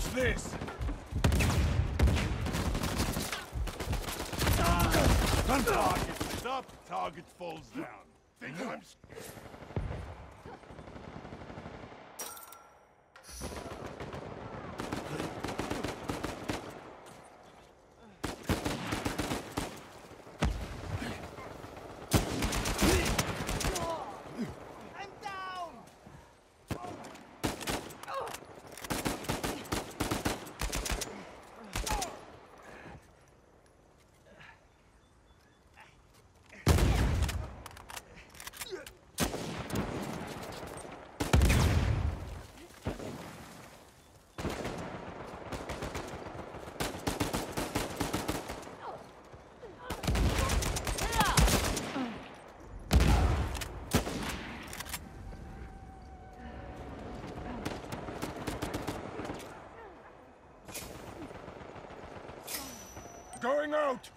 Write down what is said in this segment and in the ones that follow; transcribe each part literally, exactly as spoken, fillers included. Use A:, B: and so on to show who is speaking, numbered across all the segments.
A: this! Gun target is up, target falls down. Think I'm... Going out!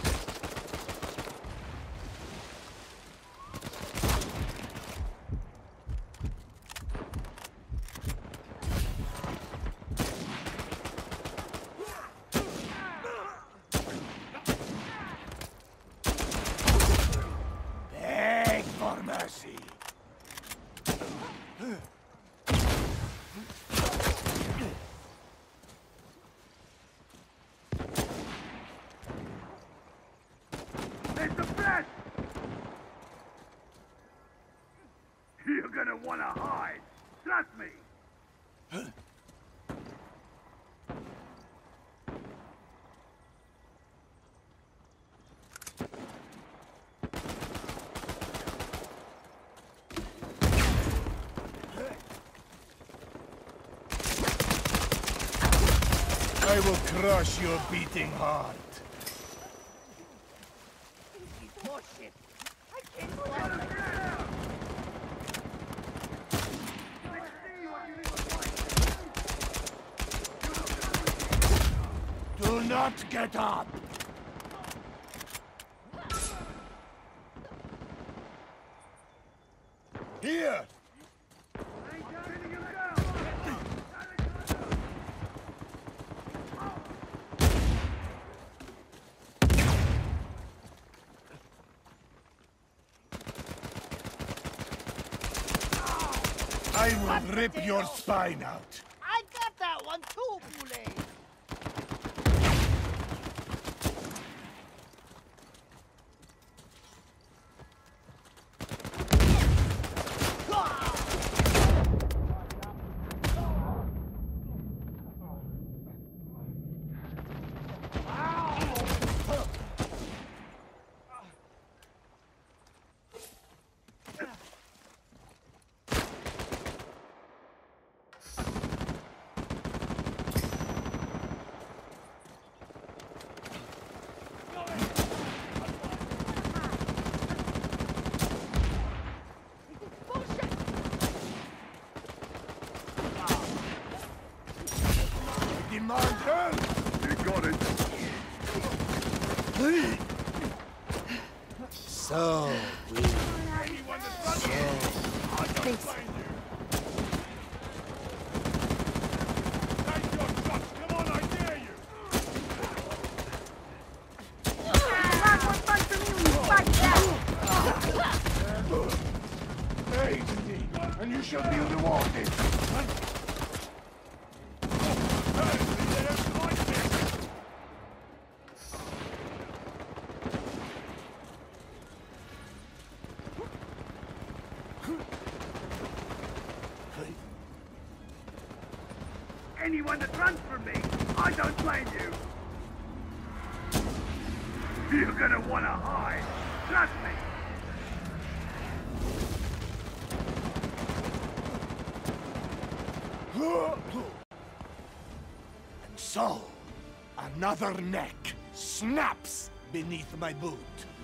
A: Beg for mercy. There's the flash! You're gonna wanna hide. Trust me. I will crush your beating heart.
B: Bullshit! I can't go out like that!
A: Do not get up! Here! I will rip your spine out.
B: I got that one too, Boule!
A: Demand help! You got it.
C: So we.
A: Anyone that's running, I don't
D: Thanks.
A: find you. Take your shots. Come on, I dare you.
D: Not one fight from you, you fight back!
A: Hey, indeed, and you shall be rewarded. Anyone that runs from me, I don't blame you. You're gonna wanna hide. Trust me. And so, another neck snaps beneath my boot.